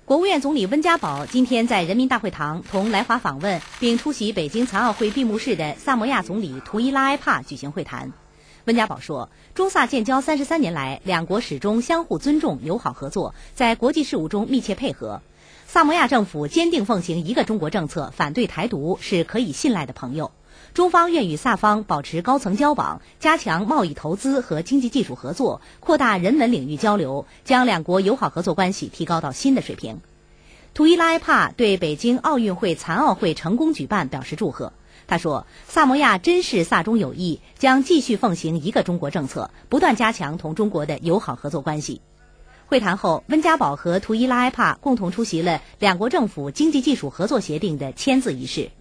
国务院总理温家宝今天在人民大会堂同来华访问并出席北京残奥会闭幕式的萨摩亚总理图伊拉埃帕举行会谈。温家宝说，中萨建交33年来，两国始终相互尊重、友好合作，在国际事务中密切配合。萨摩亚政府坚定奉行一个中国政策，反对台独，是可以信赖的朋友。中方愿与萨方保持高层交往，加强贸易投资和经济技术合作，扩大人文领域交流，将两国友好合作关系提高到新的水平。图伊拉埃帕对北京奥运会残奥会成功举办表示祝贺。他说，萨摩亚珍视萨中友谊，将继续奉行一个中国政策，不断加强同中国的友好合作关系。会谈后，温家宝和图伊拉埃帕共同出席了两国政府经济技术合作协定的签字仪式。